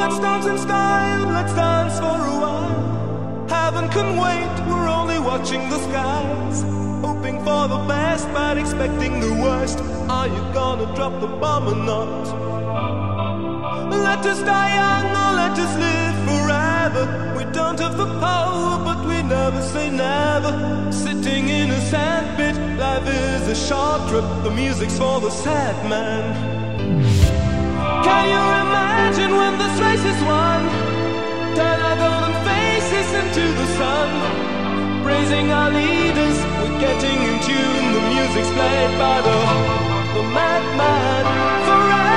Let's dance in style, let's dance for a while. Heaven can wait, we're only watching the skies, hoping for the best but expecting the worst. Are you gonna drop the bomb or not? Let us die young or let us live forever. We don't have the power but we never say never. Sitting in a sandpit, life is a short trip. The music's for the sad man. Can you imagine when this race is won? Turn our golden faces into the sun, praising our leaders, we're getting in tune. The music's played by the madman forever.